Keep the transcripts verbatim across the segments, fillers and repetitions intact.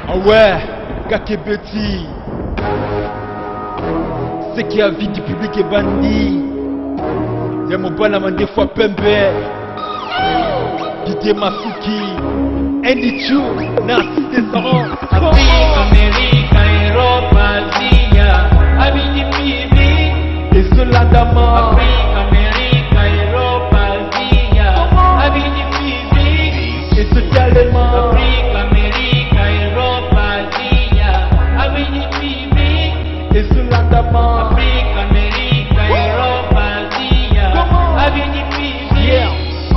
Ah ouais, Kakebeti. C'est qui a vie du public est bandit. Y'a mon bon amant des fois Pembe. Didier Masuki. Andy Chou, Narcisse Desarons. Afrique, Amérique, Europe, Asie, Abidi Pibi. Et Solandama. Afrique, Amérique, Europe, Asie, Abidi Pibi. Et Sotialema. Afrique, Amérique, Europe, Asie, Abidi Pibi. Et Solandama. Afrique, Amérique, Europe, Asie, Abidi Pibi. Yeah.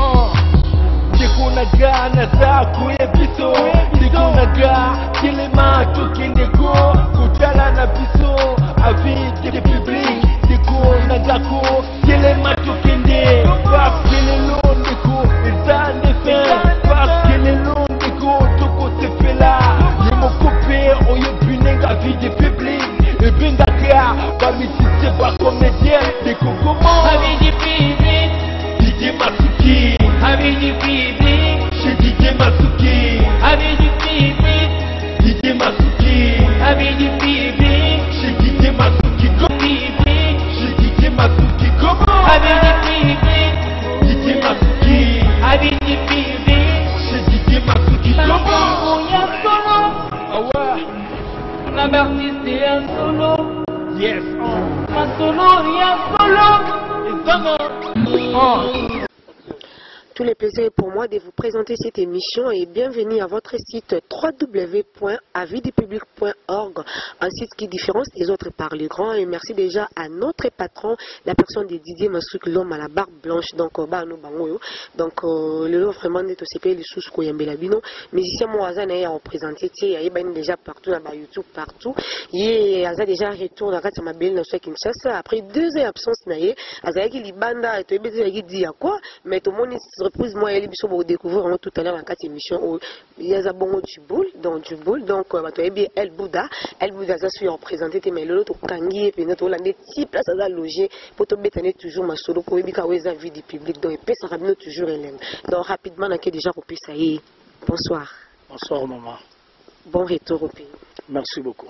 Naga nazaku ebiso Naga kilema tukindeko Kujala na biso Avis de public Deko nagako kilema tukinde Parce que les longs deko Ils ont des fins Parce que les longs deko Toko se fait là Yemo kopé Oye bunenga avis de public Et bengaka Bamisi seba comédien Deko comment Abidi Pibi. Didier Masuki Abidi Pibi. Didier Masuki, Abidi Pibi. Didier Masuki, Abidi Pibi. chez Didier Masuki, Pibi. chez Didier Masuki, comment? Abidi Pibi. Didier Masuki, Abidi Pibi. chez Didier Masuki, comment? Il y a solo. Ah ouais, La artiste est un solo. yes, oh, Un solo, il y a solo. et ça, oh. Tous les plaisirs pour moi de vous présenter cette émission et bienvenue à votre site w w w point avidupublic point org, un site qui différencie des autres par le grand. Et merci déjà à notre patron, la personne de Didier Masuki, l'homme à la barbe blanche. Donc, bah, nous, bangoyo. Donc, euh, le lot vraiment n'est aussi payé les sous koyambela bino. Musicien moi, Azan a représenté, il y a déjà partout dans YouTube, partout. Il y a déjà retour dans la belle dans Kinshasa. Après deux ans d'absence, il y a qui libanda et tu dit à quoi, mais tout le monde reprise moi et biso pour découvrir tout à l'heure dans quatre émissions où il y a bon du boule donc du boule donc bah toi bien El Bouddha El Bouddha ça suis représenté mais l'autre kangi et puis notre hollandais type là ça va loger pour te bétaner toujours ma solo pour bika weza vie du public donc et ça ramène toujours élève donc rapidement on a déjà repris ça y est. Bonsoir. Bonsoir maman. Bon retour au pays. Merci beaucoup.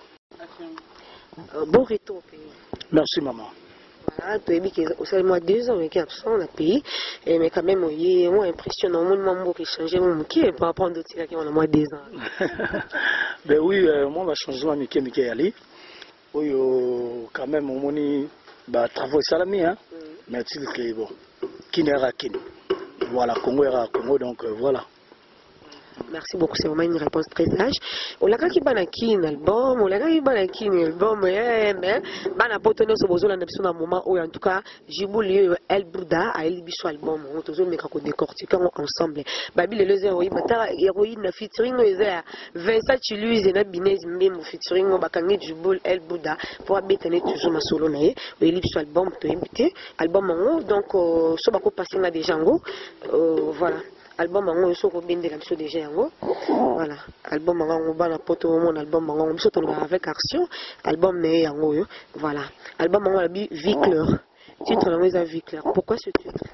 Euh, bon retour au pays. Merci maman. Voilà, tu as dit que c'est moi deux ans qui est absent dans le pays, mais quand même, il est impressionnant. Mon qui changé mon qui par rapport à d'autres qui ont moins deux ans. Ben oui, euh, moi, je change ma Mickey Mickey Ali. Oui, euh, quand même, mon moni, bah, travail salami, hein. Mais tu dis que bon, qui n'est pas qui. Voilà, Congo est Congo, donc euh, voilà. Merci beaucoup, c'est vraiment une réponse très sage. On a qui ban qui un album, on a qui ban qui un album, mais ban a pas tenu ce besoin dans un moment où en tout cas j'ai voulu El Bouddha à El Bichou album, on toujours mais quand on décortique ensemble. Babi le zéro, il m'a héroïne featuring zéro. Vincent Chiluise na Binez même featuring bakangi du boule El Bouddha pour habiter toujours ma solo naé. El Bichou album to invité, album en donc so bako passer na déjà ngo, voilà. Album mango yo soko bende la biso déjà yango voilà album mango bana poto mon album mango biso ton avec action album mais yango yo voilà album mango la bi Vicler titre la maison Vicler pourquoi ce titre?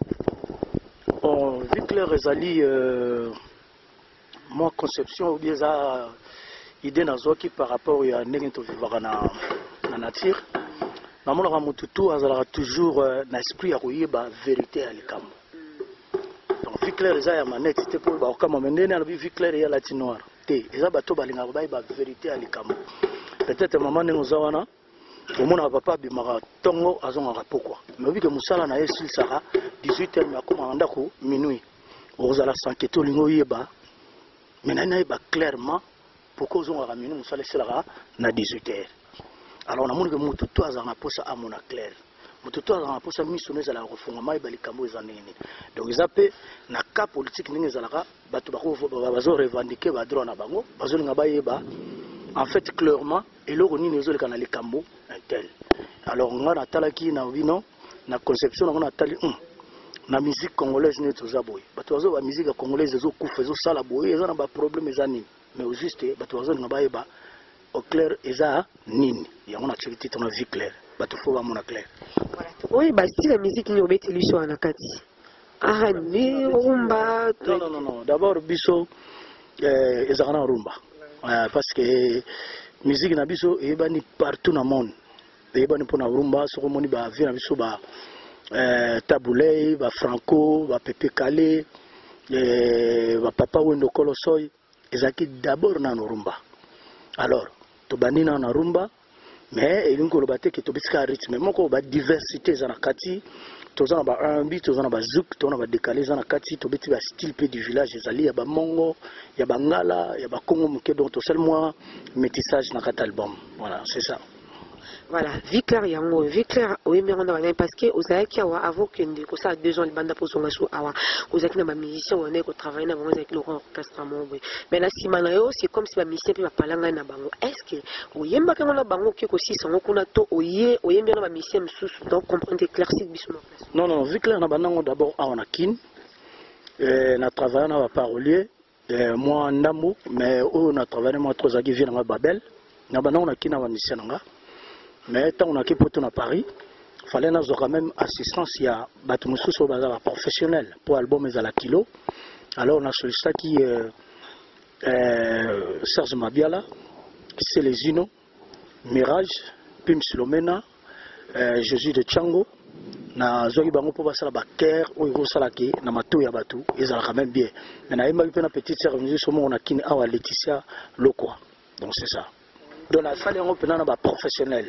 Bon Vicler ezali euh, moi conception ou bien ça idée nazo qui par rapport à ndenge to vivara na na nature na mona mututu azala toujours na esprit ya koyeba vérité à likambo. Vicler eza ya manette te pour ba kama mendene na bi Vicler ya la noir te eza bato balinga ba ba vérité ali kamo peut-être maman ne nous awana au mona papa bi mara tongo azonga pourquoi mais vu que musala na yesil sara dix-huit heures mais comme andako minuit ozala sanketo lingo yeba mais na yeba clairement pourquoi ozonga minuit musala sera na dix-huit heures alors on a monné que mutu to azanga posa amona clair mututu azanga posa miso neza la refonga mai balikambo ezanene donc izape na cas politique ninge zalaka bato bako bazo revendiquer ba droit na bango bazo linga bayeba en fait clairement eloko nini ezoleka na likambo tel alors nga na talaki na vino na conception na na tali um na musique congolaise ne toza boy bato bazo ba musique congolaise ezo kufa ezo sala boy ezana ba problème ezani mais au juste bato bazo linga bayeba au clair eza nini yango na titre na vie claire bato fo ba mona clair. Oui, bah si la musique n'y obéit lui sur Anakati. Ah, ni rumba. Non, non, non, non. D'abord, biso, eh, ezarana rumba. euh, parce que musique na biso ebani partout dans le monde ebani pour na rumba soko moni ba vie na biso ba euh, Taboulé, ba Franco, ba Pepe Kale, ba Papa Wendo Kolosoy, ezaki d'abord na rumba. Alors, to bani na rumba, mais elingo lobate ke to bisika rythme moko ba diversité za na kati, to za na ba R and B, to za na ba zouk, to na ba décalé za na kati, to beti ba style pe du village ezali ya ba mongo, ya ba ngala, ya ba kongo muke donc to seulement métissage na kati album. Voilà, c'est ça. Voilà, vie claire yango, vie claire oui mais on a parce que aux aïki awa avant que nous que ça deux ans les bandes pour son sous awa aux aïki na ba musicien on est au travail na bango avec le orchestre mambo mais là si manayo c'est comme si ba musicien puis ba palanga na bango est-ce que oyemba quand na bango qui aussi sango kuna to oye oyemba na ba musicien sous donc comprendre éclaircir biso na place. Non non, vie claire na banango d'abord awa na kin euh na travailler na ba parolier euh moi ndambo mais on a travaillé moi trois agi vient na Babel na banango na kin na ba musicien nga. Mais tant on a quitté à Paris, il fallait nous quand même assistance. Il y a Batumusu sur bazar professionnel pour album et à la kilo. Alors on a sollicité qui euh, euh, Serge Mabiala, qui c'est les Uno, Mirage, Pim Slomena, euh, Jésus de Tchango. Na zogi bango pour passer la backer ou il salaki na matou ya batou ils ont quand même bien. Mais na ima une petite sœur nous sommes on a kini awa Laetitia Lokwa. Donc c'est ça. Donc il fallait on prendre ba professionnel.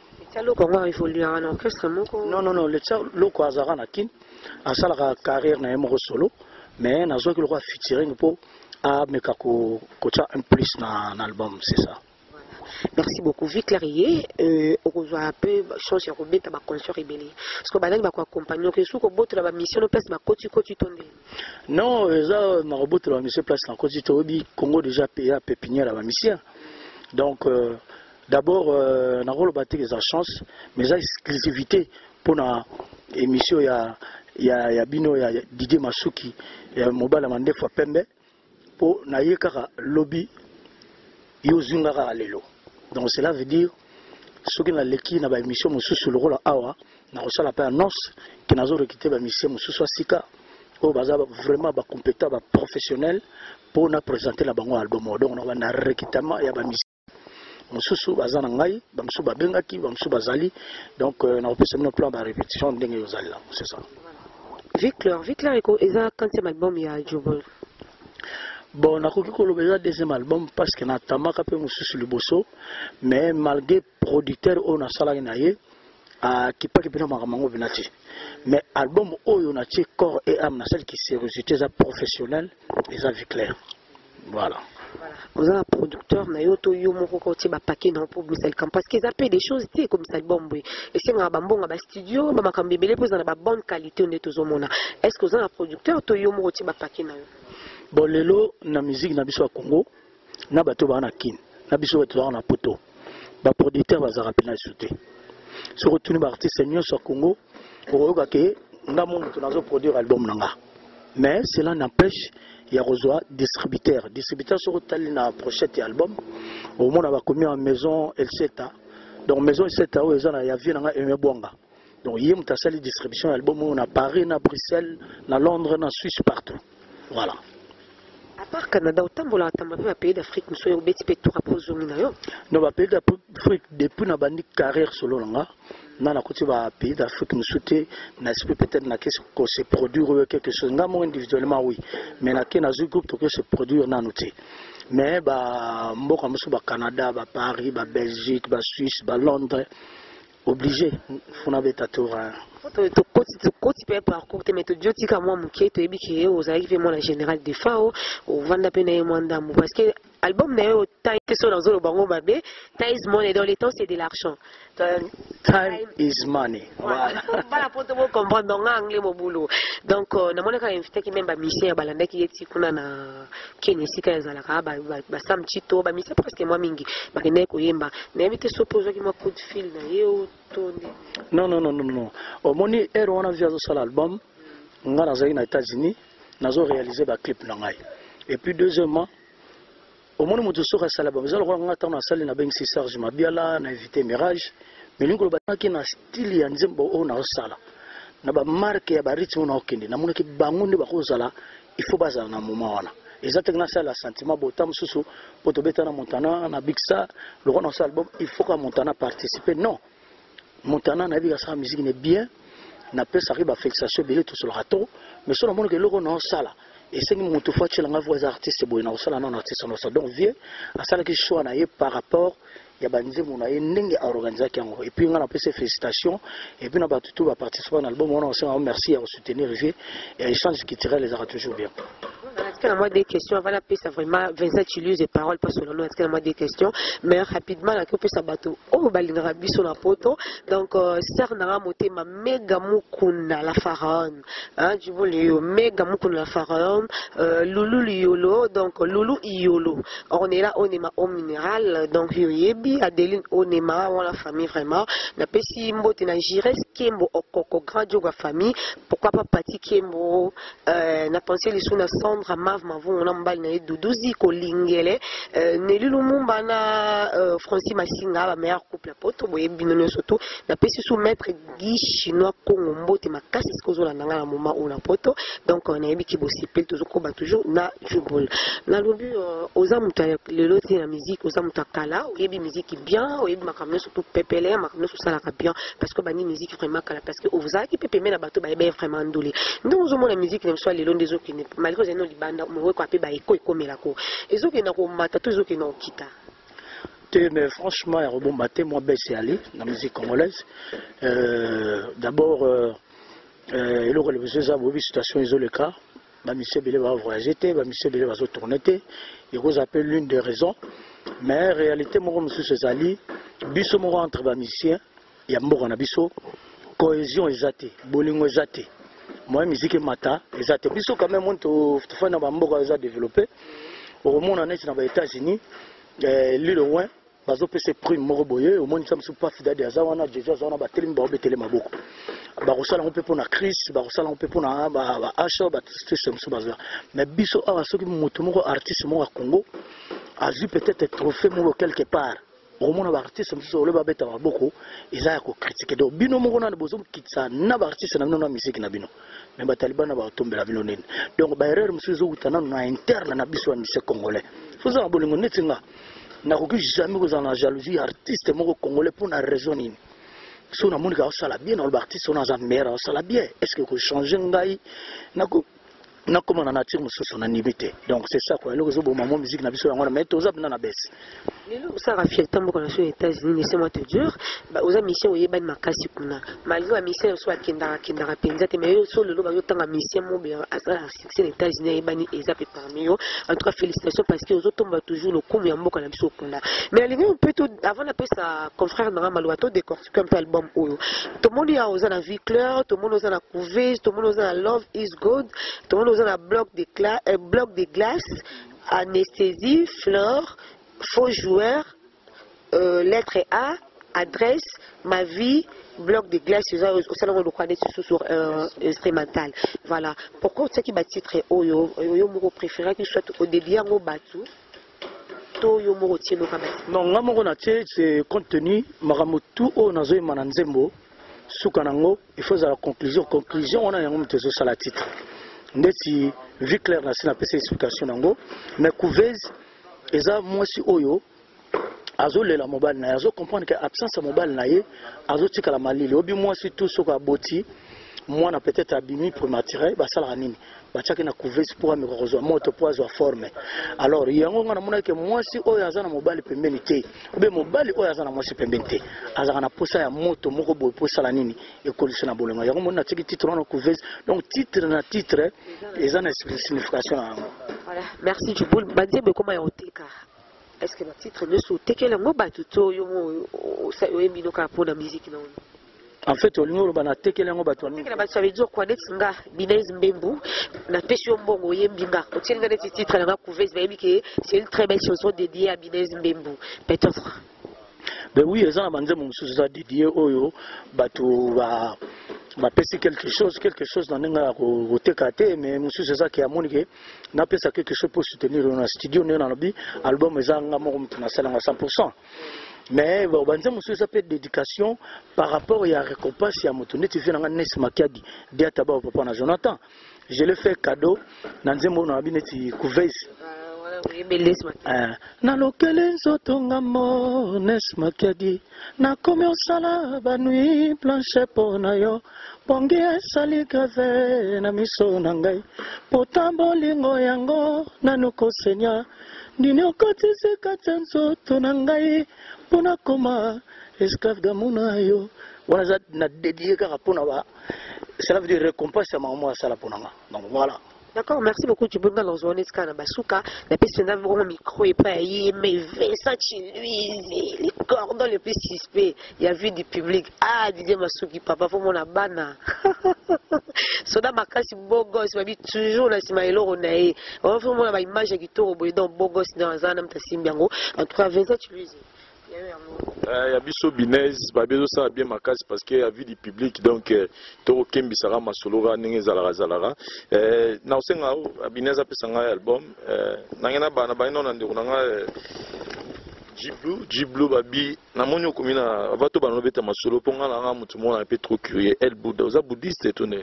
Non, non, non, le loko azara na kin, a la carrière na émoro solo, mais na zo ki le roi featuring pour a mekako kocha un plus na l'album, c'est ça. Merci beaucoup. Vie clarier, euh, on voit un peu chance de remettre ma conscience rebelle. Parce que banane va accompagner que sous que botte la mission place ma côte côte tombé. Non, ça ma botte la mission place na côte tobi Congo déjà payé à pépinière la mission. Donc euh, d'abord, euh, na rôle battre les chance, mais ça exclusivité pour na émission ya ya ya bino ya Didier Masuki ya mobile amande fois pembe pour na yekara lobby yo zungara lelo. Donc cela veut dire ce qui na leki na ba émission mususu le rôle awa na resala pa annonce que nazo recruter ba émission mususu sika o baza vraiment ba compétent ba professionnel pour na présenter la bango album. Donc on va na recrutement ya ba émission mususu bazana ngai bamsu babengaki bamsu bazali donc na opesa mino plan ba répétition ndenge yozali là c'est ça. Victor Victor eko eza quatrième album ya Jobol. Bon nakoki koloba eza deuxième album parce que na tamaka pe mususu liboso mais malgré producteur o na salaki na ye a kipaki pena mamango binati mais album oyo na tie corps et âme na celle qui sérieuxité za professionnel eza Victor. Voilà. Vous avez un producteur, Nayoto Yomoko Koti Bapake dans pour Bruxelles parce qu'ils appellent des choses comme ça bon et c'est un bon studio, ma kambébélé pose dans la bonne qualité on est tous au monde. Est-ce que vous avez un producteur Toyomo Koti Bapake na? Bon lelo na musique na biso Congo na bato ba na kin na biso bato na poto ba producteur ba za rapina sauté sur retourner ba artiste senior sur Congo pour que ngamo mutu nazo produire album nanga mais cela n'empêche il y a reçoit distributeur distributeur sur le na prochaine album au monde va commis en maison L sept A donc maison L sept A où ils ont ya vie na emebwanga donc yé muta sali distribution album on a Paris na Bruxelles na Londres na Suisse partout voilà. À part Canada, autant vous l'avez entendu dans pays d'Afrique, nous sommes au petit peu tout rapport aux hommes. Non, pays d'Afrique, depuis na bandi carrière solo langa, na na côté ba pays d'Afrique nous souhaiter na esprit peut-être na que se produire quelque chose. Nga moi individuellement oui, mais na que na un groupe que se produire na noté. Mais ba mboka musu ba Canada, ba Paris, ba Belgique, ba Suisse, ba Londres obligé faut na beta tour. To koti to koti pe parcours te meto joti ka moi muke to ebiki o za arrivé moi la général de Fao o vanda pe na mwanda mu parce que album na yo time so dans le bango babe time is money dans les temps c'est de l'argent. Time is money. Voilà. Voilà pour te comprendre dans anglais mon boulot. Donc na mona ka invité ki même ba musicien balanda ki yeti kuna na kene sika ya zala ka ba ba sam chito ba musicien presque moi mingi ba kene ko yemba na invité so poser ki ma coup de fil na yo tondi. Non non non non non. Au moni ero on a vu sur l'album nga na zali na États-Unis nazo réaliser ba clip na ngai. Et puis deuxièmement au moni mutu so ka sala ba zalo nga ta na sala na ben si Serge Mabiala na invité Mirage mais lingo ba ki na style ya nzembo o na sala na ba marque ya ba rythme na okende na mona ki bango nde ba ko sala il faut baza na moment wana exactement ça le sentiment botam susu poto betana Montana na Bixa le roi dans cet album il faut que Montana participe non Montana na biga sa musique n'est bien na peut ça arrive à fixation belé tout sur le râteau mais sur le monde que le roi dans sala et c'est mon tout fois chez la voix artiste boy na sala non artiste non ça donc vieux à ça que choix na par rapport il y a banzé mon aïe n'engue à organiser et puis on a appelé ses félicitations et puis on a battu tout va participer à l'album on a aussi un merci à soutenir Rivier et l'échange qui tirait les arts toujours bien. Est-ce qu'il y a des questions avant la paix, ça vraiment Vincent utilise les paroles pas selon nous. Est-ce qu'il y a des questions mais rapidement la paix ça bateau oh balingara biso na poto donc sœur nara motema méga mukuna la pharaon hein tu vois le méga mukuna la pharaon Loulou Iolo donc Loulou Iolo on est là on est ma au minéral donc yebi Adeline on est ma la famille vraiment na pesi mbote na Jires Kembo okoko grand joga famille pourquoi pas Pati Kembo na pensé les sous na Sandra Mav Mavon on a mbali na Doudou Ziko Lingele Nelly Lumumba na Francis Masinga ba meilleur couple poto boye binono surtout na pesi sous maître Guy chinois Congo mbote makasi sikozo la nanga na moment on a poto donc on a yebi ki bosipel toujours ko ba toujours na jubol na lobi oza muta lelo ti na musique oza muta kala yebi musique bien yebi makamno surtout pepele makamno sur ça la bien parce que bani musique vraiment kala parce que vous avez qui pepe mena bato ba yeba vraiment ndolé nous on la musique même soit lelo ndezo ki malgré que no libanda mo ko ape ba eko ekomela ko ezoki na ko mata to ezoki na okita. Mais franchement, il y a maté, moi, c'est allé dans la musique congolaise. Euh, D'abord, euh, euh, il y a une situation isolée. M. Belé va voyager, M. Belé va se tourner. Il y a l'une des raisons. Mais en réalité, moi, M. Césali, biso mo entre les musiciens, il y a mort en abisso, cohésion exacte, bolingo exacte. Moi, musique mata, exacte. Biso quand même, on te fait un mort à développer. Au monde, on est dans les États-Unis, l'île loin. Bazo pese prime moko boye au moins nous sommes pas fidèles des awana déjà zona ba telim ba betele maboko ba rosala on peut pour na Chris ba rosala on peut pour na ba Asha ba système sous bazar mais biso awa soki moto moko artiste moko Congo a vu peut-être trophée moko quelque part au moins ba artiste moko le ba beta maboko eza ya ko critiquer donc bino moko na bozo kitsa na ba artiste na na musique na bino mais ba talibana ba tombela bino nene donc ba erreur msuzo utana na interne na biso ni se congolais faut ça bolingo netinga n'a jamais vous en jalousie artiste mon congolais pour une raison ni si on a mon gars ça la bien dans l'artiste on a un meilleur ça la bien est-ce que vous changez ngai n'a na comment on a tiré sur son animité donc c'est ça quoi le réseau bon maman musique na biso yango na mettre aux abna na baisse lelo ça rafia tambo kana sur États-Unis laissez-moi te dire ba aux mission oyeba makasi kuna malgré la mission soit kenda kenda penza te mais sur le loba yotanga mission mo bien à la succès aux États-Unis ebani ezape parmi eux en tout cas félicitations parce que aux autres tomba toujours le coup ya mboka na biso kuna mais alingi on peut tout avant la pesa sa confrère na Malouato décortiquer un peu album oyo tout le monde y a aux na vie claire tout le monde aux na couver tout le monde aux na love is good tout le monde aux na bloc de glace euh, bloc de glace anesthésie fleur faux joueur euh, lettre A adresse ma vie bloc de glace au salon de quoi sur sur instrumental voilà pourquoi c'est qui bâtit très haut yo yo mo préféré qu'il soit au début en batu to yo mo tieno kabati non nga mo na tie c'est contenu maramutu o nazo imana nzembo sukanango il faut la conclusion conclusion on a yango mtezo sala titre ndeti vie claire na sina pesa explication nango mais couveuse eza mwasi oyo azolela mobile na azo comprendre que absence ya mobile na ye azo tika la malili obi mwasi tout soka boti moi na peut-être abimi prématuré basala nini bachaki na couveuse pour amikozo moto pour azwa forme alors yango ngana mona ke mwasi oyo azana mobile pembeni te obi mobile oyo azana mwasi pembeni te azana na posa ya moto moko boy posa la nini e kolisa na bolengo yango mona tiki titre na couveuse donc titre na titre ezana signification yango. Voilà, merci Djiboul. Badjebe comment ya oteka. Est-ce que le titre ne sautait que le mot batuto yo mo sa yo mbino ka pour la musique non. En fait au lingo bana teke lengo batu ni. Teke batu ça veut dire quoi netsinga Binez Mbembu na pesio mbongo yembinga. Otienga net titre na couveuse ba yebike c'est une très belle chanson dédiée à Binez Mbembu. Peut-être. Ben oui, ezana banze mo musuza dédié oyo batu ba ma pesi quelque chose quelque chose dans nenga ko tekate mais monsieur c'est ça qui a monique n'a pesa quelque chose pour soutenir dans studio na nabi album ezanga mo mtuna sala cent pour cent mais bon banza monsieur ça peut dédication par rapport à récompense ya moto net vient nga Nes Makiadi dia taba papa na Jonathan je l'ai fait cadeau nanzembo na bineti couvese na lokele nzoto ngamo nes makiadi na komi osala banui planche po na yo pongi esali grave na miso na ngai pota bolingo yango nanu kosenya nini okotisi kati ya nzoto na ngai mpona koma esclave d'amour na yo wana za na dédié kaka mpona ba cela veut dire récompense ya maman asala mpona nga donc voilà. D'accord, merci beaucoup. Tu peux me dans zone de Basuka. La personne a vraiment micro et pas mais Vincent Chiluiz, les cordons les plus suspects. Il y a vu du public. Ah, Didier Masuki, papa, faut mon abana. Soda Makasi, beau gosse, ma vie toujours là, c'est ma élo onaï. On va faire mon image qui tourne au bout d'un beau gosse dans un âme tassimbiango. En tout cas, Vincent Chiluiz. Il y a biso binez babezo ça bien makasi parce que a vu du public donc to kembi sara masolora ninge zalara zalara euh na osenga binez apesanga album euh nangena bana baino na ndeko nanga Jiblu Jiblu babi na monyo komina bato bano beta masolo ponga na mutu mona un peu trop curieux el bouddha oza bouddhiste étonné.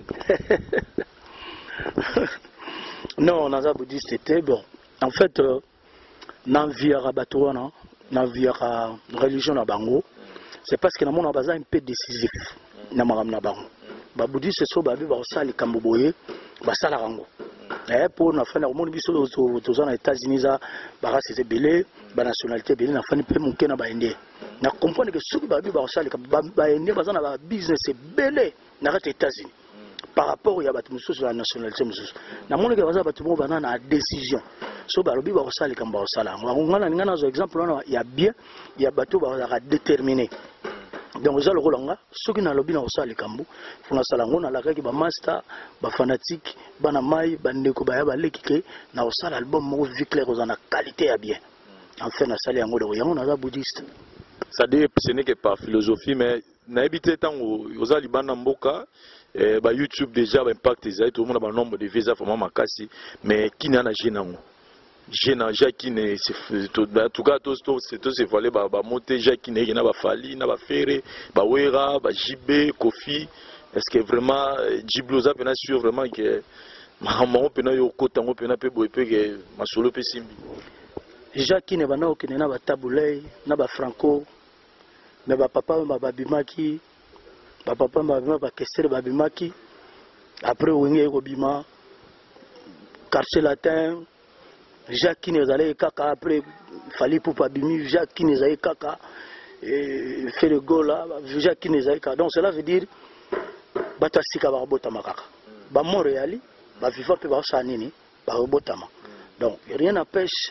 Non, naza bouddhiste était bon en fait euh, na via rabato na na via religion na bango c'est parce que na mona baza un peu décisif na maram na bango ba bouddhiste so babi ba osali kambo boye ba sala rango eh pour na fana omoni biso to za na États-Unis za ba race belé ba nationalité belé na fani pe monke na ba indé na comprendre que soki babi ba osali ba indé baza na ba business belé na rete États-Unis par rapport ya batu mususu la nationalité mususu na mona ke baza batu mo bana na décision so balobi ba osali kamba osala ngana ngana zo exemple wana ya bien ya bato ba za déterminer donc za lokolanga soki na lobi na osali kambu funa sala ngona la kaki ba master ba fanatique bana mai bandeko ba ya ba lekike na osala album mo vie clair aux na qualité ya bien enfin na sali yango de yango na za bouddhiste ça dit ce n'est que par philosophie mais na habité tant aux libana mboka eh ba YouTube déjà ba impact ezali tout le monde ba nombre de visa vraiment makasi mais qui n'a na génango Jena Jacques ne en tout cas tous tous c'est tous ces volets ba ba monter Jacques ne na ba Fali na ba Ferré ba Wera ba Jibé Kofi est-ce que vraiment Jibloza pena sûr vraiment que maman pena yo kotango pena pe boye pe que masolo pe simbi Jacques ne bana okene na ba Tabulei na ba Franco mais ba papa ba babimaki ba papa ba babima ba Kessere babimaki après wenge ko bima quartier latin Jacques qui nous allait kaka après fallait pour pas bimi Jacques qui nous allait kaka et fait le go là Jacques qui nous allait kaka donc cela veut dire batasika ba robota makaka ba Montréal ba vivant pe ba sanini ba robota ma donc rien n'empêche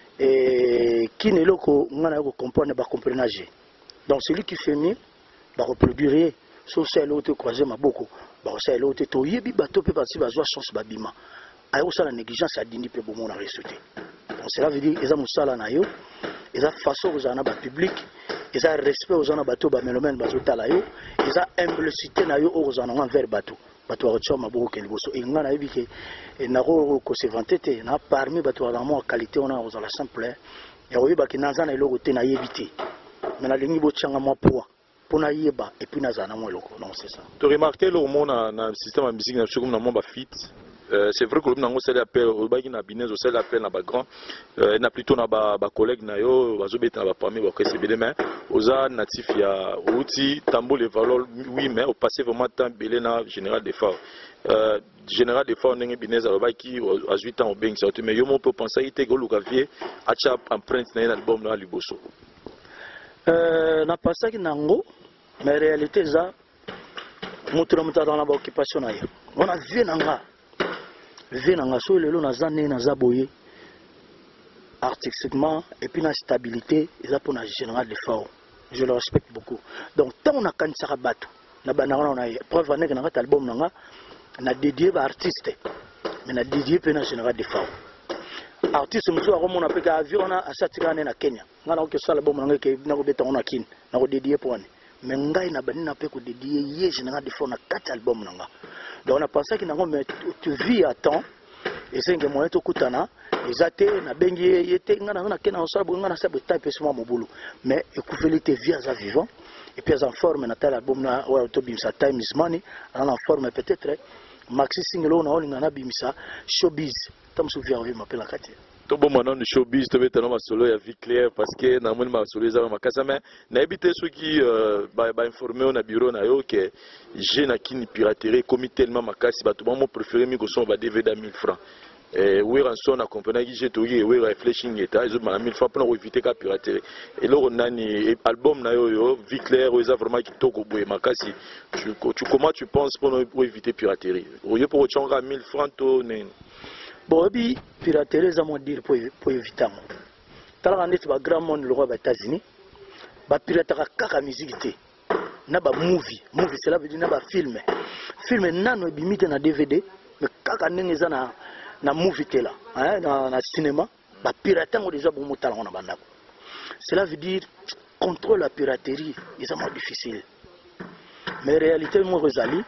et qui ne loko ngana ko comprendre ba comprenage donc celui qui fait mieux ba reproduire sauf c'est l'autre croiser ma beaucoup ba c'est l'autre to yebi bato pe passer ba joie chance ba bima ayo sala négligence a dindi pe bomo na ressoté donc cela veut dire eza musala na yo eza façon aux ana ba public eza respect aux ana bato ba melomène ba zotala yo eza humilité na yo aux ana envers bato bato wa choma boko ke liboso e ngana yebike na ko ko se vanter na parmi bato wa mo qualité on a aux la simple ya oyeba ki nanza na eloko te na yebité mais na lingi bo tchanga mo poa pona yeba et puis nazana mo eloko non c'est ça tu remarqué le monde na système de musique na comme na mo ba fit. Euh, c'est vrai que le monde a appel au bagi na binez au sel appel na ba grand euh, na plutôt na ba ba collègue na yo bazobeta na ba parmi ba kese belé mais oza natif ya outi tambo les valeurs oui mais au passé vraiment temps belé na général des forts euh, général des forts ndenge binez au bagi à huit ans au beng ça mais yo mon peut penser ite go lukavier acha empreinte na album na liboso euh na pasaki nango mais réalité ça moto na dans la occupation na yo on a vu nanga vie na ngaso lelo na zane na zaboye artistiquement et puis la stabilité ils pour la général de fort je le respecte beaucoup donc tant on a kanisaka bato na bananga on a preuve nek na album nanga na dédié ba artiste mais na dédié pe na général de fort artiste muso ko mona pe ka avion na asatika na Kenya ngana ko sala album nanga ke na ko beta on a kin na ko dédié pour ane mais ngai na bani na pe ko dédié ye général de fort na quatre album nanga. Donc on a pensé que mais tu vis à temps et c'est que moi to kutana ezate na bengi yete ngana na kena osabo ngana sabo type suma mobulu mais écouvélité vie à vivant et puis en forme na tel album na wa to bim sa time is money en forme peut-être Maxi Singelo na olinga na bimisa showbiz tamsu via we m'appelle kati to bon maintenant de showbiz to betana ma solo ya vie claire parce que na moni ma solo za ma kasa mais na ebité ceux qui ba ba informer na bureau na yo que j'ai na kini piraterie comme tellement makasi ba to bon mo préféré mi ko son ba D V D à mille francs et oui rançon na compagnie qui j'ai to oui réfléching eta ils ont mille francs pour éviter la piraterie et là on a ni album na yo yo vie claire ils a vraiment qui toko boye makasi tu tu comment tu penses pour éviter piraterie au lieu pour changer mille francs to ne bon bi piraterie za mo dire pour pour éviter mo tala net ba grand monde le roi des États-Unis ba piratera kaka musique té na ba movie movie cela veut dire na ba film film nano ebimite na D V D mais kaka ndenge za na na movie tela hein na na cinéma ba piratango déjà bon motala on a bandako cela veut dire contrôle la piraterie est vraiment difficile mais réalité moi Rosalie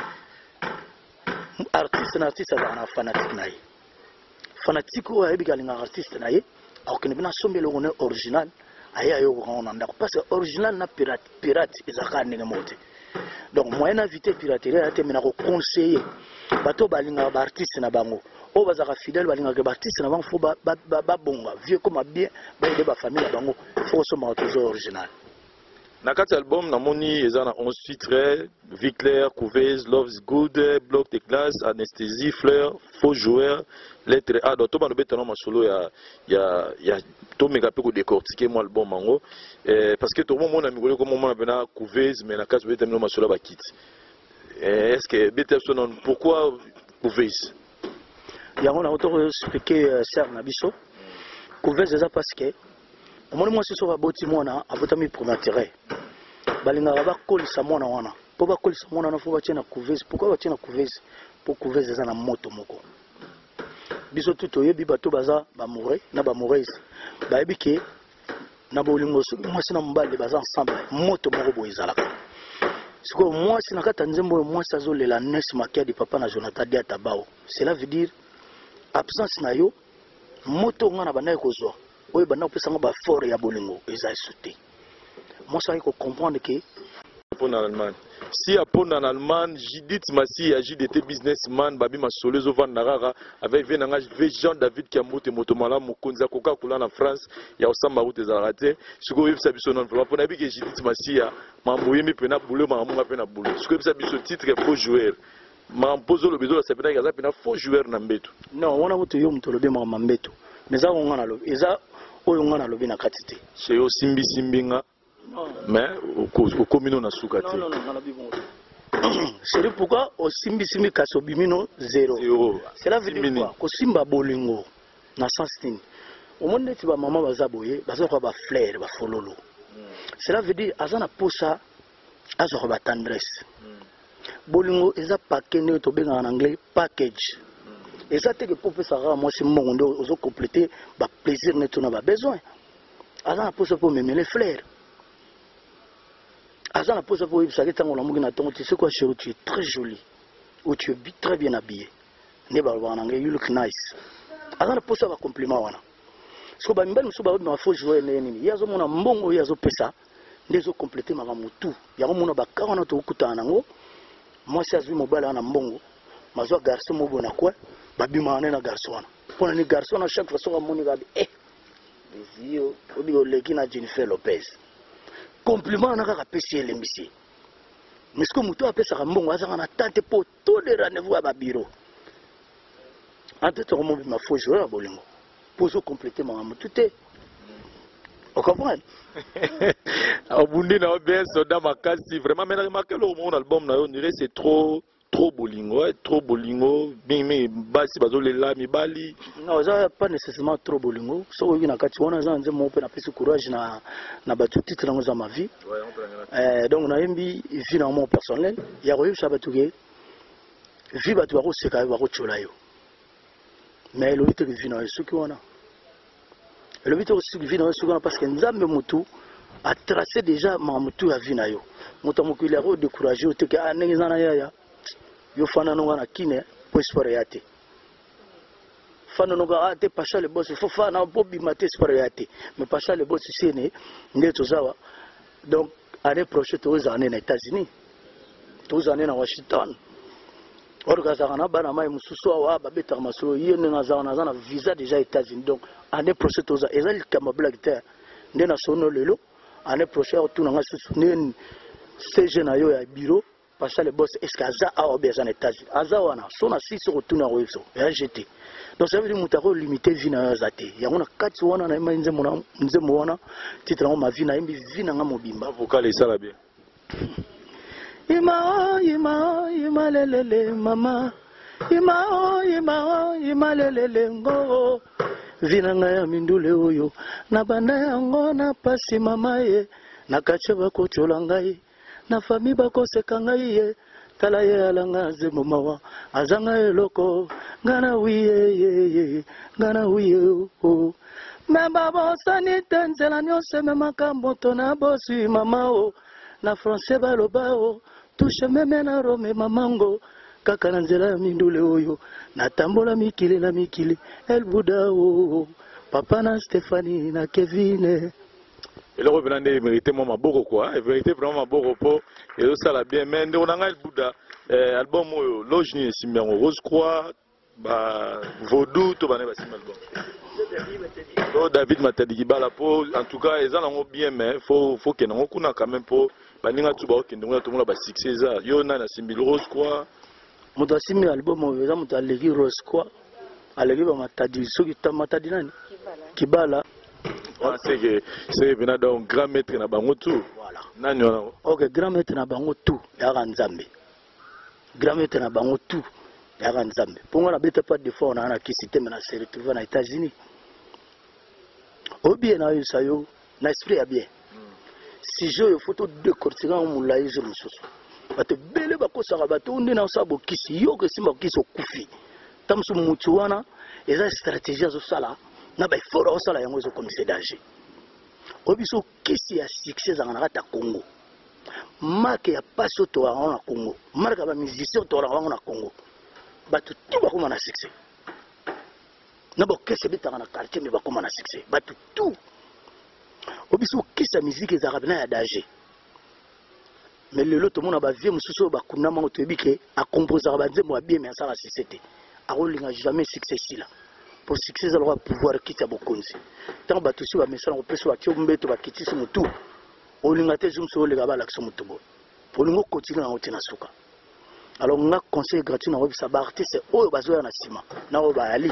artiste na artiste na fanatique naïe fanatique ou ayebi galinga artiste naïe alors que ne bina sombe le on original aye ayo on ndako parce que original na pirate pirate ezaka ndenge mote donc moyen invité piraterie ate mena ko conseiller bato balinga ba artiste na bango o bazaka fidèle balinga ke ba artiste na bango fo ba ba bonga vieux comme bien ba aider ba famille na bango faut soma toujours original na kati album na moni eza na onze titres vie claire couveuse love's good bloc de glace anesthésie fleur faux joueur lettre A donc to ba no betana ma solo ya ya ya to mega pe ko décortiquer moi album mango eh, parce que tout le monde a migolé comme moment na couveuse mais na kati betana ma solo ba kit eh, est-ce que betapso non pourquoi couveuse yango na auto expliquer ser na biso couveuse eza parce que omoni mwasi so baboti mwana abotami pour intérêt balingaka bakolisa mwana wana po bakolisa mwana wana fo batie na couveuse pourquoi batie na couveuse po couveuse eza na moto moko biso tu toyebi bato baza bamoureux na bamoureuse bayebi ke na bolingo soki mwasi na mobali baza ensemble moto moko boye ezalaka sikoyo mwasi na kati ya nzembo oyo mwasi azolela nes makia di papa na Jonathan Diata bao cela veut dire absence na yo moto nga na bandaki kozwa oyo bandaki kopesanga bafort ya bolingo eza esute mwasi ayaki kocomprendre ke pour en Allemagne si apon en Allemagne Judith Massi a J D T businessman babi masolo zo vanda rara avec venanga Jean David Kiamote motomala mokonza koka kula na France ya osamba route za raté siko yebisa biso non vraiment pour na bi ke Judith Massi ya mamoyemi pena boulot mamunga pena boulot siko yebisa biso titre faux joueur mampozo le bezo la sepena kaza pena faux joueur na mbeto non wana moto yo moto lobe ma mbeto mais za ngana lo eza oyo ngana lobe na katite chez yo simbi simbinga mais au communo na sukati non non non na bibon c'est pourquoi au simbi simbi kaso bimino zéro cela veut dire quoi ko simba bolingo na sensine au monde ti ba maman bazaboye bazoko ba fleur ba fololo cela veut dire azana posa azoko ba tendresse bolingo eza paquet to benga en anglais package eza te que pour faire ça moi c'est mon ndo ozo compléter ba plaisir neto na ba besoin azana posa pour me les fleurs azana posa pour y savoir tango na mugi na tongo tu sais quoi chérie tu es très jolie ou tu es très bien habillée ne ba en anglais you look nice azana posa ba compliment wana so ba mbele so ba ba faux jouer nini yazo mona mbongo yazo pesa ndezo compléter ma mutu yango mona ba kawana to kutana ngo moi si azui mobile na mbongo mazwa garçon mobo na quoi babima na garçon wana pona ni garçon na chaque façon ka moni ga eh bizio obi oleki na Jennifer Lopez compliment na kaka pesi elembisi mais ce que mutu apesa ka mbongo azanga na tante po tous les rendez-vous à ba bureau ante to mo bi ma faux joueur bolingo pour se compléter ma mutu te on comprend Abundi na bien soda makasi vraiment mais remarqué le mon album na on dirait c'est trop trop bolingo trop bolingo mais mais basi bazole la mi bali non ça pas nécessairement trop bolingo so oui na kati wana za nze mo pe na pesi courage na na batu titre na za ma vie euh donc na yembi vie na mon personnel ya royo sabatu ke vie batu ba ko seka ba ko chola yo mais le but que vie na suki wana le but aussi vie na suki wana parce que nzambe mutu a tracé déjà ma mutu ya vie na yo mutu mo kile ro décourager o te ke anengeza na ya ya yo fana no wana kine po sport yate fana no ga ate pasha le boss fo fana po bi mate sport yate mais pasha le boss sene ndeto zawa donc année prochaine to za na États-Unis to za na Washington Orgazana Banama et Moussoua, Babeta Maslo, Yenazana, visa déjà États-Unis. Donc, année prochaine, et là, il Kamablac, Nena Sono Lelo, année prochaine, tout le monde se ces jeunes à bureau, parce que les boss, est-ce qu'Aza a obéi en États-Unis? Azawana, son assis sur retourne à Oeso, et a jeté. Donc, ça veut dire que nous avons limité Vina Zate. Il y a un quatre wana, na ima inze mona, inze mona, titre en ma vie, na imbi Vina Mobimba. Vocal et ça là bien. Ima, ima, ima lelele, mama. Ima, ima, ima lelele, ngo. Vina ngaya mindule oyo. Na banda yango na pasi mama ye. Na kache bako cholangai. Na fami bako sekangai ye. Tala ye alanga ze mamawa. Azanga eloko. Ngana wiye ye ye. Ngana wiye o. Memba bosa ni tenzela nyose memaka moto na bosi mama o. Na français baloba o. Touche meme na rome mamango. Kaka na nzela mindule oyo. Na tambola mikili na mikili. El Bouddha o. Papa na Stéphanie na Kevin. Et le revenant de mériter moi ma beaucoup quoi. Il mérite vraiment ma beaucoup pour. Et ça la bien. Mais on a El Bouddha. Album Loge ni simia Rose Croix. Bah Vaudou tout bané basim album. Oh David Matadi bala po. En tout cas ils ont bien mais faut faut que nous connaissons quand même pour. Baninga tu ba okende ngona to mona ba succès za yo na na simbi Rose quoi. Moto simbi album oyo moto alegi Rose quoi. Alegi ba Matadi soki ta Matadi nani? Kibala. C'est que c'est venu d'un grand maître na bango tout. Voilà. Nani wana. OK, grand maître na bango tout. Ya Nzambe. Grand maître na bango tout. Ya Nzambe. Pour na beta pas de fois on a na kisité mais na se retrouver na États-Unis. Obi na yo sayo na esprit ya bien. Si je photo de cortigan moulaï je me sous. Bate bele bako sarabato on na sabo kisi yo que simba kiso kufi. Tamsu mutuana eza stratégie zo sala na ba fora o sala yango zo comme c'est danger. Obiso kisi ya succès za na ta Congo. Marque ya paso to na Congo. Marque ba musicien to na Congo. Batu tout ba kuma na succès. Na ba kese bitanga na quartier mais ba kuma na succès. Batu tout obiso kisa musique ezaka na ya danger. Mais le lot tout monde ba vie mususu ba kuna mango to ebike a composer ba nzembo ba bien mais ça la société. A rolinga jamais succès là. Pour succès ça doit pouvoir quitter bokonzi. Tant ba tusi ba message on peut soit ki mbeto ba kitisi mutu. Olinga te jumso le gaba la kiso mutu bo. Pour nous continuer na otina suka. Alors on a conseil gratuit na websa ba artiste oyo bazoya na sima. Na o ba ali.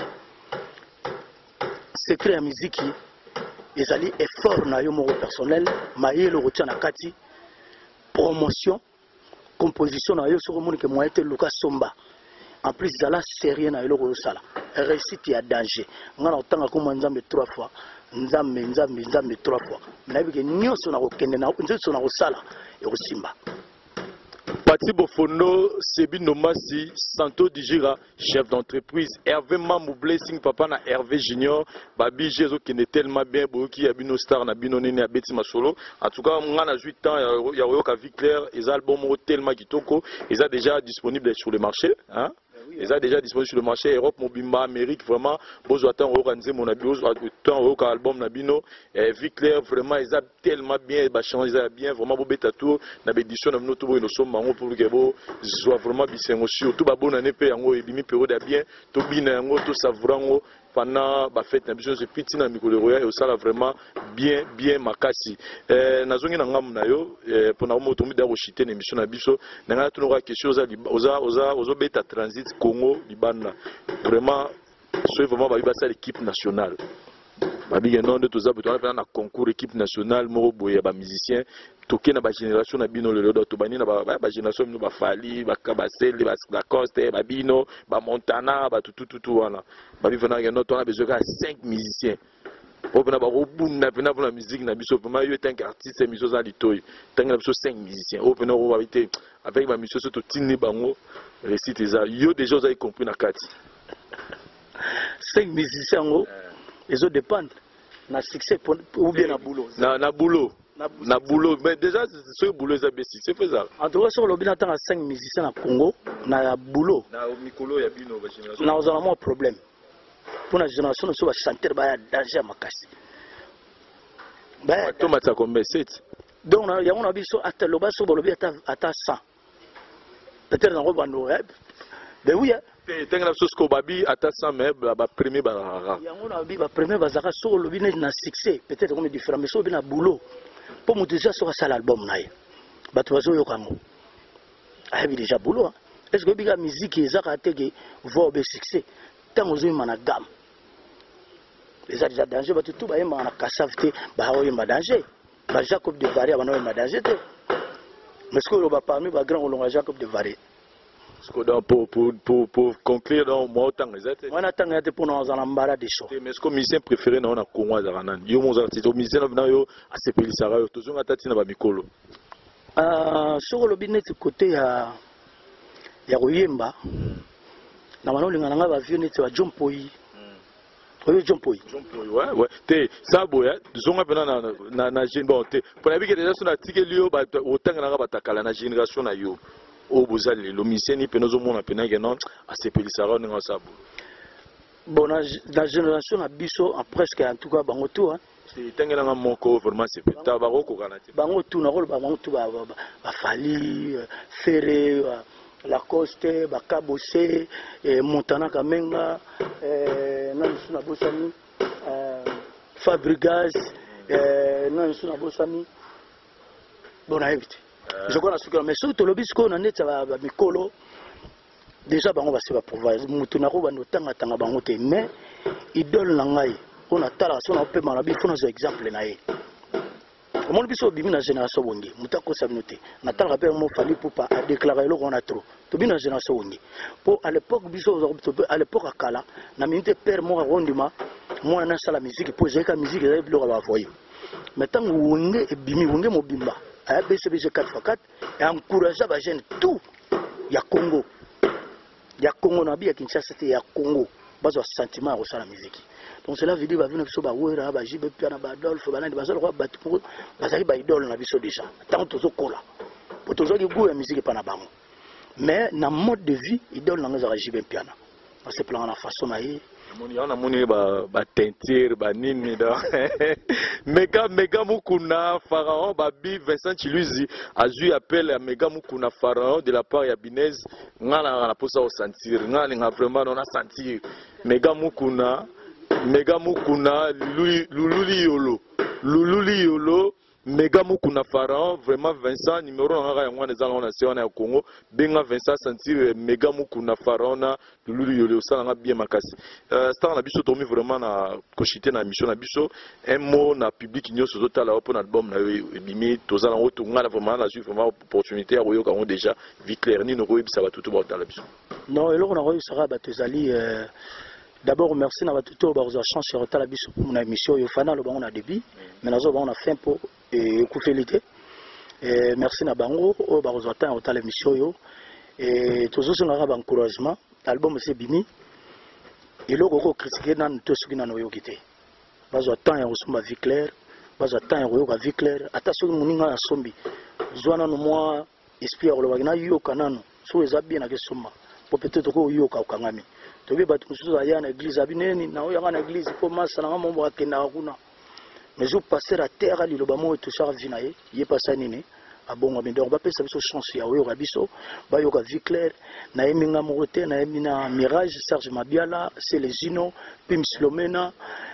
Secret ya musique ezali effort na yo moko personnel maye le retient na kati promotion composition na yo sur moni que moyen te luka somba en plus zala sérieux na yo le sala réussite ya danger ngana otanga ko nzambe trois fois nzambe nzambe nzambe trois fois na bike nyoso na kokende na nzoso na kosala e kosimba. Pati Bofono, Sebi Nomasi, Santo Dijira, chef d'entreprise, Hervé Mamou Blessing, papa na Hervé Junior, Babi Jezo qui est tellement bien, qui a bino star, na bino nene a Betty Masolo. En tout cas, on a huit ans, il y a Yoka Viclair, les albums tellement kitoko, ils sont déjà disponibles sur le marché, hein? Ils sont déjà disponibles sur le marché, Europe, Mobimba, Amérique, vraiment, besoin de organiser mon abus, autant au album Nabino, Viclair, vraiment, ils ont tellement bien, ils ont bien, vraiment, beau bêtatou, na édition de notre nous sommes en pour que vous soit vraiment bien aussi, tout bas bon année, en haut, et demi période bien, tout bien, en haut, tout savourant, pendant la fête, c'est petit dans le royal et au sala vraiment bien, bien makasi. Nazongi nangam na yo, pour na mo tombi da rochité l'émission na biso, nanga tout n'aura quelque chose oza oza ozo beta transit Congo Libana. Vraiment, c'est vraiment ba ça l'équipe nationale. Babi non de tous abutons na concours équipe nationale moro boya ba musicien toké na ba génération na bino le lodo to bani na ba ba génération no ba Fali ba Kabasele ba Lacoste ba Bino ba Montana ba tout tout tout wana babi vena ya noto na besoin de cinq musiciens pour na ba robuna vena pour la musique na biso vraiment yo est un artiste musique za litoyi tanga na biso cinq musiciens au vena ro habiter avec ba musique surtout tini bango récite ça yo déjà vous avez compris na kati cinq musiciens ngo ils ont dépendre na succès ou bien na boulot na na boulot na boulot mais déjà ce boulot ça baisse c'est faisable en tout cas sur le bilan tant à cinq musiciens na Congo na boulot na mikolo ya bino ba génération na on a moins problème pour la génération so ba chanter ba danger makasi ba to matsa comme sept donc na ya on a biso ata loba so bolobi ata ata cent peut-être na robando ben oui tengela biso siko babi ata cent mais bapremier bazalaka yango na babi bapremier bazalaka soki olobi neti na succès peut-être comme différent mais soki obi na boulot mpo moto eza soki asala album na ye bato bazoyoka yango ayebi déjà boulot est ce que oyebi ka musique ezaka teke voi obe succès ntango ozoyemba na gamme eza déjà danger bato tu bayembaka na kasave te baoyemba danger ba Jacob de Varé abana oyemba danger te mais ce que oloba parmi bagrand olonga Jacob de Varé pour, pour, pour, pour conclure dans moi autant exact moi n'attends pas pour nous en embarras des choses mais ce que musicien préféré dans la Congo azarana yo mon artiste musicien na yo asepeli sara yo tozonga tati na ba mikolo euh sur le binet côté ya ya koyemba na wana olinga nga ba vieux neti ba John Poi oyo John Poi John Poi ouais ouais te sabo ya zonga pena na na na jeune bon te pour la vie que déjà sur na tikeli yo ba otanga na ba takala na génération na yo o bozali le musicien ni penozo mona pena que non asepeli sara ninga sabo bon la génération na biso en presque en tout cas bango tout hein c'est tengela nga moko vraiment c'est ta ba ko kana te bango tout na rôle bango tout ba ba Fali Ferré Lacoste Bakabose Montana Kamenga nan suna bosani Fabregas nan suna bosani bon a évité je connais ce que mais surtout le bisco na net ba mikolo déjà bango ba se ba pouvoir mutu na ko ba notanga tanga bango te mais idole na ngai on a tala so na pe marabi fona zo exemple na ye omoni biso bimi na génération wongi mutako sabinote na tala pe mo Fali Poupa a déclaré le qu'on a trop to bina génération wongi pour à l'époque biso à l'époque akala na minute père mo rondima mo na sala musique pour j'ai ka musique et bilo ba voyer maintenant wongi bimi wongi mo bimba a B C B G quatre fois quatre et encourager ba jeune tout ya Congo ya Congo na bi ya Kinshasa te ya Congo bazo sentiment au sala musique donc cela veut dire ba vina biso ba wera ba jibe piana ba Adolphe ba nandi bazalo ba pour bazali ba idole na biso déjà tant tozo kola pour tozo ki goût ya musique pa na bango mais na mode de vie idole na ngaza jibe piana parce que plan na façon na ye moni on a moni ba ba teinture ba nini da mega mega mukuna pharaon babi Vincent Chiluzi azui appel à mega mukuna pharaon de la part ya Binez ngala na posa au sentir ngala nga vraiment on a sentir mega mukuna mega mukuna lululi lululi yolo lululi yolo mega mukuna pharaon vraiment Vincent numéro ngaka ya ngwana za ngona se wana ya Congo benga Vincent sentir mega mukuna pharaon na lululi yolo ça nga bien makasi euh star na biso tomi vraiment na kochité na mission na biso un mot na public nyoso total la pour album na bimi tozala ngo tongala vraiment la suite vraiment opportunité ya koyoka ngo déjà vie claire ni no koyebisa ba tout ba dans la biso non eloko na koyo sara ba tozali euh d'abord merci na batuto ba za chance sur la biso na émission yo fana lo bango na début mais nazo bango na fin pour écoutélité et merci na bango o ba za temps au émission yo et tozo ngara ba encouragement album c'est bimi eloko ko critiquer nan to suki na no yo kité ba za temps ya osuma vie claire ba za temps ya yo ka vie claire ata so muninga na sombi zwana no moi esprit o lo ba na yo kanano so eza bien na ke soma po peut-être ko yo ka ukangami tobi batu mususu aya na église abineni na oya na église po masa na mambo akenda kuna mais je passer à terre ali lo ba mo to char vinaye ye passa nini abongo mais donc ba pesa biso chance ya oyo biso ba yo ka vie claire na eminga mote na emina mirage Serge Mabiala c'est les Zino Pim Slomena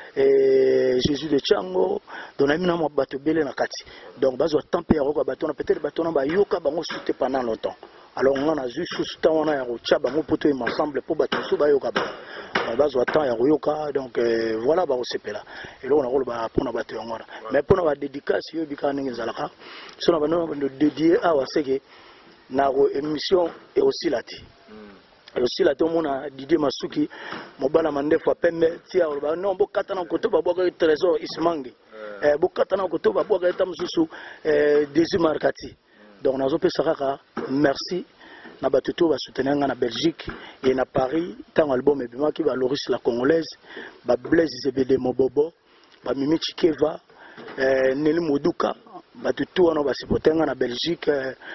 et Jésus de Tchango donc na emina mo bato belé na kati donc bazo temper ya ko bato na peut-être bato na ba yoka bango souté pendant longtemps alors on a juste sous temps on a ya rocha bango poto ensemble pour bato sou ba yoka ba bazo temps ya yoka donc euh, voilà ba osepela et là on a rôle ba pour na bato ngora mais pour na dédicace yo bika ningi zalaka so na bano de dédier à waseke na émission et aussi lati et aussi lati on a Didier Masuki mobala mandefu apembe tia ba non bokata na koto ba boka trésor ismangi eh bokata na koto ba boka eta mususu eh desimarkati donc nazo pesa kaka merci na batuto ba soutenir nga na Belgique et na Paris tant album et bima ki ba Loris la congolaise ba Blaise Zebede Mobobo ba Mimi Chikeva eh Nelly Moduka batuto wana ba supporter nga na Belgique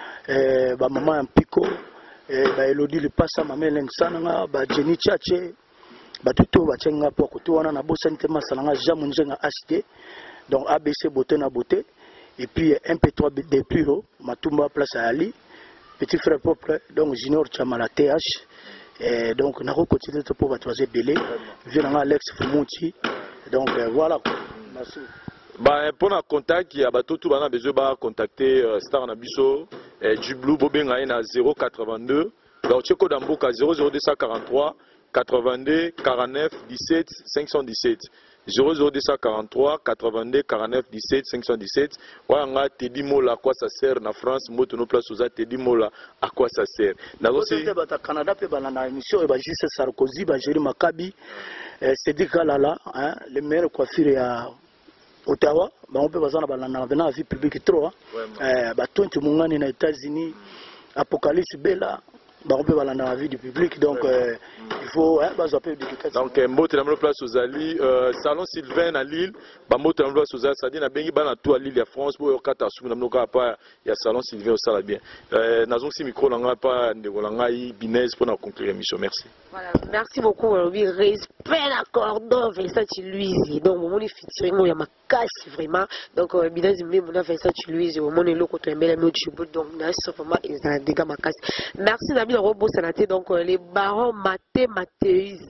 eh ba Maman Mpiko eh ba Elodie Lipasa Maman Lengsana ba Jenny Chache batuto ba tsenga po ko to wana na bosani te masala nga Jean Munjenga H D donc A B C beauté na beauté et puis M P trois des plus haut Matumba place à Ali petit frère propre donc Junior Chamala T H Et donc on a continué pour battre belé vient Alex Fumuti donc euh, voilà merci. Bah pour un contact il y a bateau tout bana besoin ba contacter euh, Star na biso euh, du blue bobenga na zéro quatre-vingt-deux donc tcheko d'amboka zéro zéro deux cent quarante-trois quatre-vingt-deux quarante-neuf dix-sept cinq cent dix-sept zéro zéro deux cent quarante-trois quatre-vingt-deux quarante-neuf dix-sept cinq cent dix-sept wanga Teddy Mola à quoi ça sert na France moto no place aux Teddy Mola à quoi ça sert na aussi bata Canada pe bana na émission ba J C Sarkozy ba Jerry Makabi Cédric Kalala hein le meilleur coiffure à Ottawa ba on peut bazana bana na venant à vie publique trop euh ba tonti mungani na États-Unis Apocalypse Bella bah on peut aller dans la vie du public donc euh, il faut hein, bah, donc mbote na place aux Ali euh, salon Sylvain à Lille bah mbote na place aux Ali ça dit na bengi bana tout à Lille ya France pour kata sou na mnoka pa ya salon Sylvain au sala bien euh nazon si micro langa pa ndeko langa yi binez pour na conclure émission merci. Voilà, merci beaucoup oui respect la cordon Vincent Louise donc mon featuring ya makasi vraiment donc binez mais mon Vincent Louise au mon eloko to embela no chibu donc na vraiment ils ont des gars makasi merci na bien robot sanaté donc les barons maté Mathéus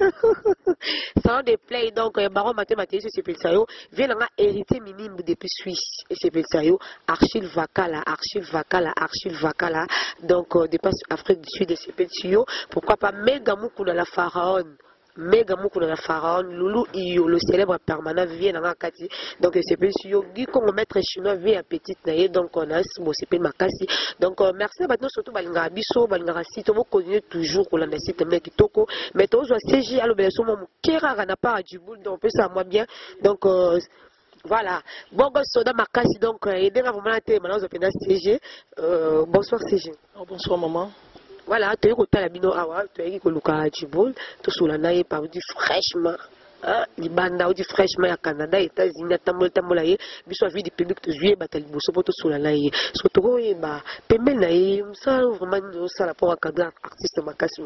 salon de play donc les barons maté Mathéus c'est Pelsayo vient là hérité minime depuis Suisse et c'est Pelsayo archive Vakala archive Vakala archive Vakala donc euh, dépasse Afrique du Sud et c'est Pelsayo pourquoi pas méga moukou dans la pharaon méga moukou dans la pharaon Loulou Iyo le célèbre permanent vient dans la kati donc c'est Pelsayo Guy comme maître chinois vient à petite naïe donc on a bon c'est pas makasi donc euh, merci maintenant surtout balinga biso balinga site on continue toujours pour la site mec kitoko mais toi je C G allo bela somo kera na pas du boule donc ça moi bien donc euh, voilà bon soda makasi donc aider à vraiment la maintenant on C G euh, bonsoir C G. Oh, bonsoir maman. Voilà tu es côté la bino awa tu es ko luka du boule tout sur la naïe par du fraîchement ah libanda ou du fraîchement à Canada États-Unis tamol tamola ye biso vie du public to juillet batal boso poto sur la naïe surtout ba pembe naïe ça vraiment ça la pour cadre artiste makasi.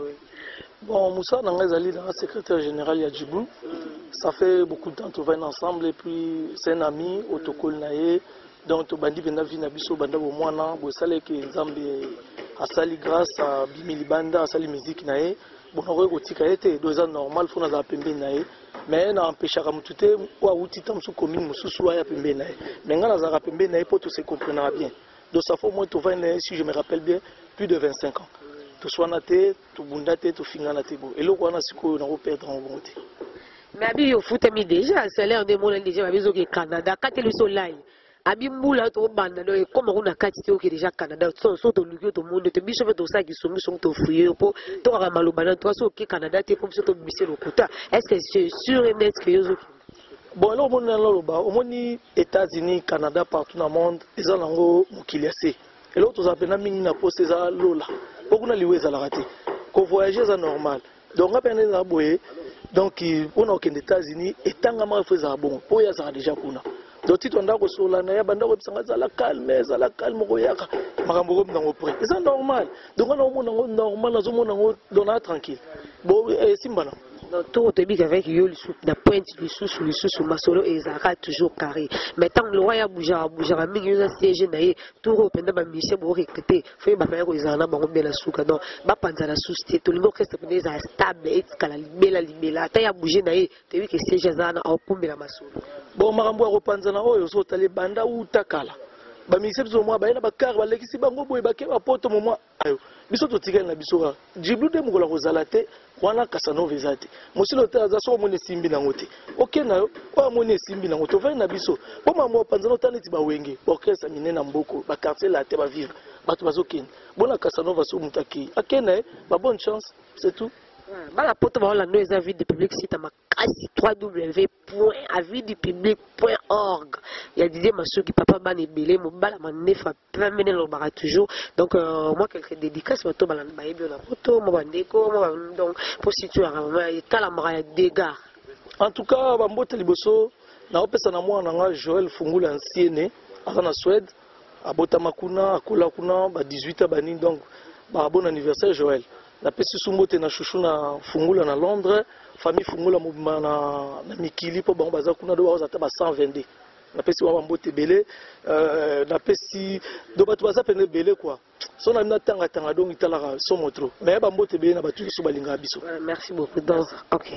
Bon, Moussa Nangazali, le secrétaire général de Djibou, ça fait beaucoup de temps qu'on va ensemble et puis c'est un ami, Otokol Naye, donc on bandi vena vina biso banda bo mwana, bo sale ke Nzambe a sali grâce à Bimili Banda, a sali musique Naye, bon on regarde tika été deux ans normal, faut na pembe Naye, mais na empêchera mutute ou a outi tam sous commune mususu ya pembe Naye, mais ngana za pembe Naye pour tout se comprendre bien, donc ça fait au moins tout va si je me rappelle bien plus de vingt-cinq ans. Tout soit naté, tout bundaté, tout finga naté beau. Et le quoi na siko na perdre en bonté. Mais abi yo fout mi déjà, c'est l'air de mon déjà abi zo ke Canada, quand le soleil. Abi mbula to banda do comme on a kati to ke déjà Canada, so so to lugo to monde te biso to ça qui sont sont to fouiller pour to ra malobana to so ke Canada te comme so to bisser le quota. Est-ce que c'est sûr et net que yo bon alors mon na loba, au moni États-Unis, Canada partout dans le monde, ils ont lango mukiliase. Et l'autre ça pena mingi na poste za lola. Beaucoup na liweza la raté. Qu'on voyager c'est normal. Donc on a peine na boye. Donc on a aux États-Unis et tant que moi faisait bon. Pour ya ça déjà kuna. Donc si on a ko sola na ya banda ko bisanga za la calme, za la calme ko yaka. Makambo ko ndango près. C'est normal. Donc on a mon nango normal, na zo mon nango dona tranquille. Bon simbana. Donc tout au début avec yo la pointe du sous sous le sous sous masolo et ça toujours carré mais tant le roi a bougé a bougé a mingi na siège naé tout au penda ba mission bo recruter fait ba ba ko izana ba ngombe la suka donc ba panza la société tout le monde reste pendant stable et kala libela libela ta ya bougé naé te wi que siège zana au pombe la masolo bon makambo ko panza na oyo so tali banda u takala ba mission zo moi ba ina ba kar ba lekisi bango boy ba ke ba poto mo ayo biso to tika na biso ka Djiblu de mukola ko zalate wana Casanova ezate musilo te aza so moni simbi na ngote OK na yo kwa moni simbi na ngoto va na biso po mamo panzano taneti ba wenge orchestre minena mboko ba quartier la te ba vivre bato bazokina bona Casanova so mutaki akena ba bonne chance c'est tout. Bah la porte va la nous avis du public site makasi w w w point avis du public point org. Il y a disait ma soeur qui papa ban ebelé mo bala manefa plein mener le bara toujours donc euh, moi quelques dédicaces bato bala ba yebi na photo mo bandeko mo donc pour situer vraiment et kala mara dégâts. En tout cas ba mbote liboso na opesa na mwana nga Joël Fungula ancienne aka na Suède abota makuna akola kuna ba dix-huit ans bani donc ba bon anniversaire Joël. La pesi sumbote na chouchou na Fungula na Londres, famille Fungula mobima na na Mikili po bango baza kuna do baza ta ba cent vingt-deux. napesi wa mbote belé euh napesi do bato baza pene belé quoi so na mina tanga tanga donc itala so motro mais ba mbote belé na batu so balinga biso. Merci beaucoup. Donc OK.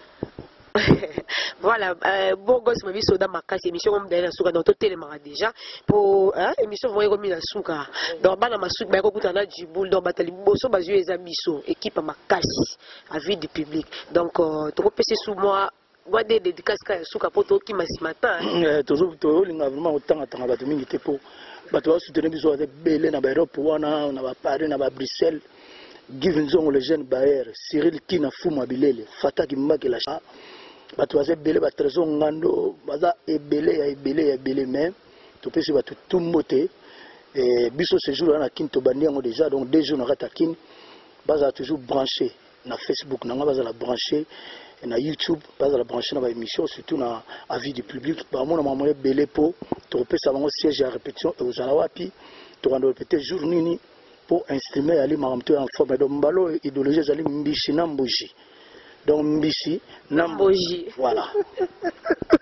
Voilà, euh, bon gosse ma vie soda ma casse émission comme d'ailleurs souka dans tout téléma déjà pour hein émission vraiment comme la souka donc bana ma souka ba ko kutana djiboul donc batali boso bazu eza biso équipe ma casse à vie du public donc euh, to pese sous moi moi des dédicaces ka souka poto ki masimata euh toujours to linga vraiment autant atanga bato mingi te po bato ba soutenir biso avec belé na ba Europe wana na ba Paris na ba Bruxelles Give Nzongo le jeune Bayer Cyril Kina Fuma Bilele Fataki Mbakela bato baza ebele ba trésor ngando baza ebele ya ebele ya ebele mais to pesi bato tumbote et biso ce jour na kin to bandi yango déjà donc deux jours na rata kin baza toujours branché na Facebook na baza la branché na YouTube baza la branché na ba émission surtout na avis du public ba mona mamoye ebele po to pesa bango siège à répétition et aux alawapi to rendre répéter jour nini pour instrumer ali maramto en forme de mbalo idéologie zali mbishi na mboji. Donc Mbishi, Namboji. Voilà.